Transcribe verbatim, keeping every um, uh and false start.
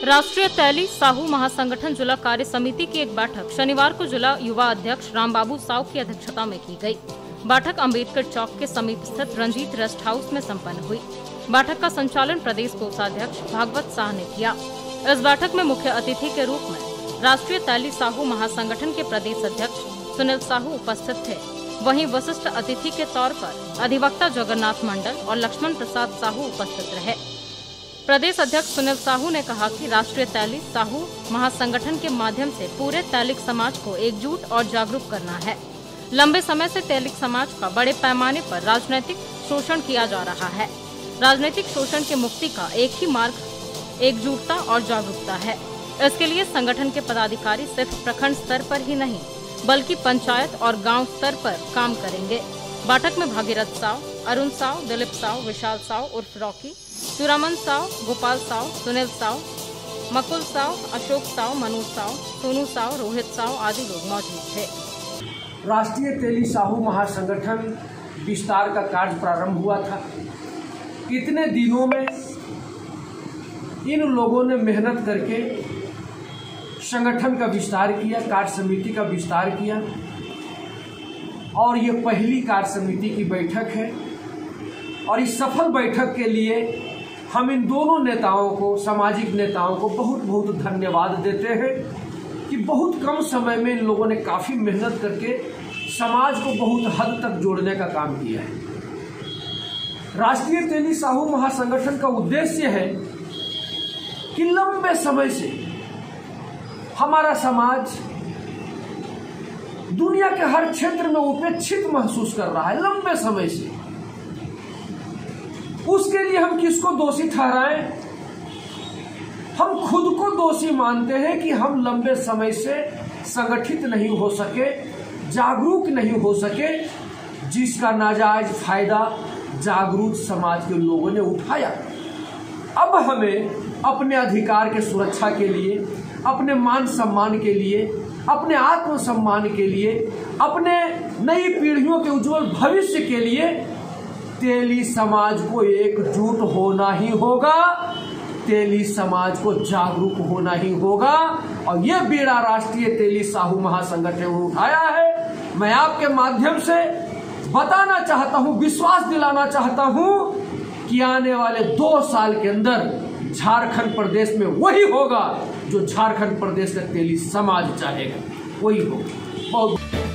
राष्ट्रीय तैली साहू महासंगठन जिला कार्य समिति की एक बैठक शनिवार को जिला युवा अध्यक्ष रामबाबू साहू की अध्यक्षता में की गई। बैठक अंबेडकर चौक के समीप स्थित रंजीत रेस्ट हाउस में संपन्न हुई। बैठक का संचालन प्रदेश कोषाध्यक्ष भागवत शाह ने किया। इस बैठक में मुख्य अतिथि के रूप में राष्ट्रीय तैली साहू महासंगठन के प्रदेश अध्यक्ष सुनील साहू उपस्थित थे। वहीं वरिष्ठ अतिथि के तौर पर अधिवक्ता जगन्नाथ मंडल और लक्ष्मण प्रसाद साहू उपस्थित रहे। प्रदेश अध्यक्ष सुनील साहू ने कहा कि राष्ट्रीय तैली साहू महासंगठन के माध्यम से पूरे तैलिक समाज को एकजुट और जागरूक करना है। लंबे समय से तैलिक समाज का बड़े पैमाने पर राजनीतिक शोषण किया जा रहा है। राजनीतिक शोषण की मुक्ति का एक ही मार्ग एकजुटता और जागरूकता है। इसके लिए संगठन के पदाधिकारी सिर्फ प्रखंड स्तर पर ही नहीं बल्कि पंचायत और गांव स्तर पर काम करेंगे। बैठक में भागीरथ साव, अरुण साव, दिलीप साव, विशाल साव उर्फ रॉकी, चुरामन साव, गोपाल साव, सुनील साव, मकुल साव, अशोक साव, मनु साव, सोनू साव, रोहित साव आदि लोग मौजूद थे। राष्ट्रीय तैली साहू महासंगठन विस्तार का कार्य प्रारंभ हुआ था। इतने दिनों में इन लोगों ने मेहनत करके संगठन का विस्तार किया, कार्य समिति का विस्तार किया और ये पहली कार्य समिति की बैठक है। और इस सफल बैठक के लिए हम इन दोनों नेताओं को, सामाजिक नेताओं को बहुत बहुत धन्यवाद देते हैं कि बहुत कम समय में इन लोगों ने काफ़ी मेहनत करके समाज को बहुत हद तक जोड़ने का काम किया है। राष्ट्रीय तैली साहू महासंगठन का उद्देश्य है कि लंबे समय से हमारा समाज दुनिया के हर क्षेत्र में उपेक्षित महसूस कर रहा है लंबे समय से। उसके लिए हम किसको दोषी ठहराएं? हम खुद को दोषी मानते हैं कि हम लंबे समय से संगठित नहीं हो सके, जागरूक नहीं हो सके, जिसका नाजायज फायदा जागरूक समाज के लोगों ने उठाया। अब हमें अपने अधिकार के सुरक्षा के लिए, अपने मान सम्मान के लिए, अपने आत्म सम्मान के लिए, अपने नई पीढ़ियों के उज्जवल भविष्य के लिए तैली समाज को एकजुट होना ही होगा, तैली समाज को जागरूक होना ही होगा। और यह बीड़ा राष्ट्रीय तैली साहू महासंगठन ने उठाया है। मैं आपके माध्यम से बताना चाहता हूं, विश्वास दिलाना चाहता हूं कि आने वाले दो साल के अंदर झारखंड प्रदेश में वही होगा जो झारखंड प्रदेश का तैली समाज चाहेगा, वही होगा। बहुत